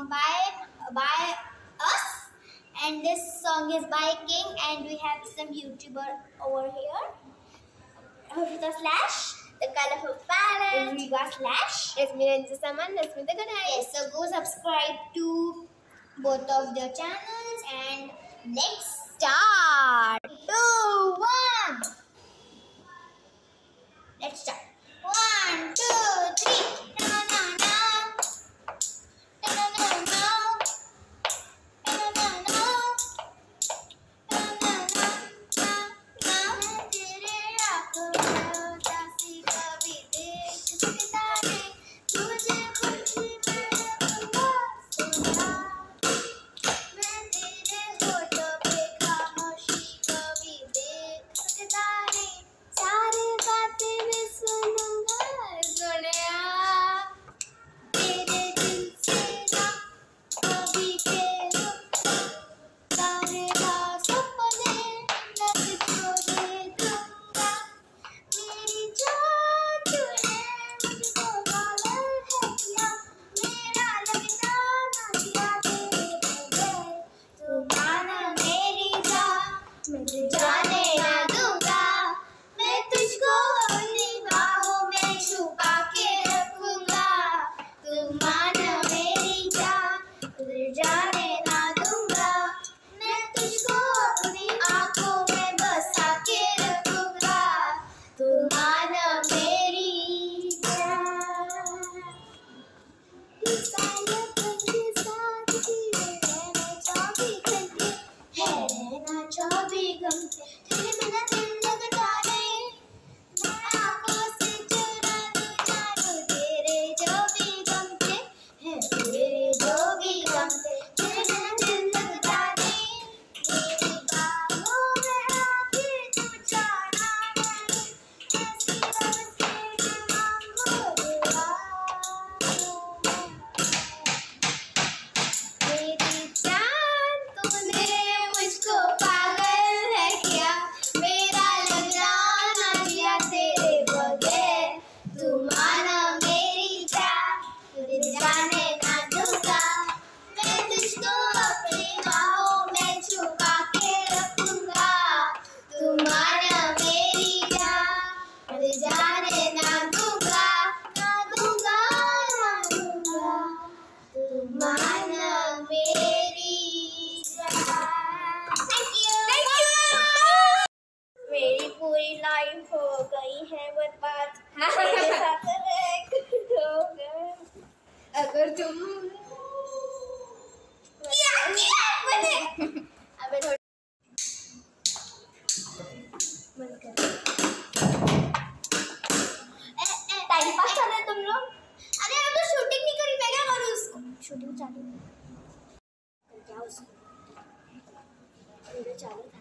by us, and this song is by King, and we have some YouTuber over here. Hafita Slash, The Colorful Palette, Riva Slash, Maan, yes, so go subscribe to both of their channels, and let's start. 2, 1. Let's start. 1, 2, 3. No, no, no. No, no, no, no. No, no, no. No, no, no. No, no. मैं तेरे आँखों में उदासी कभी देख सकता नहीं, तुझे खुशी में रखूँगा सोना। मैं तेरे होठों पे खामोशी कभी देख सकता नहीं, सारी बातें मैं सुनूंगा सोनिया। तेरे दिल से ना कभी खेलूं, सारे सपने मैं तुझको दे दूंगा। मेरी जान तूने मुझको पागल है किया, मेरा लगता ना दिया तेरे बगैर। तू माना मेरी जान, मैं तुझे जाने ना दूंगा। मैं तुझको अपनी बाहों में छुपा के रखूंगा। तू माना मेरी जान, तुझे जाने ना दूंगा। मैं तुझको अपनी आँखों में बसा के रखूंगा। तू माना मेरी जान। इस सायपन के साथ तेरे रहना 24 घंटे, है रहना 24 घंटे। तेरे बिना दिल लगता नहीं, मैं आँखों से चुरा दूं जानू तेरे जो भी गम थे, है तेरे जो भी गम थे। तेरे बिना दिल लगता नहीं, मेरी बाहों में आके तू जाना नहीं, ऐसी बरसे मांगो दुआ। मेरी जान तूने मुझको पागल है किया, मेरा लगना ना दिया तेरे बगैर। तू माना मेरी जान, तुझे जाने ना दूंगा। मैं तुझको अपनी बाहों में छुपा के रखूंगा। तू माना मेरी जान, तुझे जाने ना दूंगा, ना दूंगा, ना दूंगा। तू माना मेरी जान। Thank you. मेरी पूरी लाइफ हो गई है बर्बाद, मेरे साथ हो गए। अगर तुम अबे थोड़ी बंद कर। टाइम पास कर रहे तुम लोग। अरे हम तो शूटिंग नहीं करी, मैं क्या करूँ उसको। शूटिंग चालू क्या उसको चालू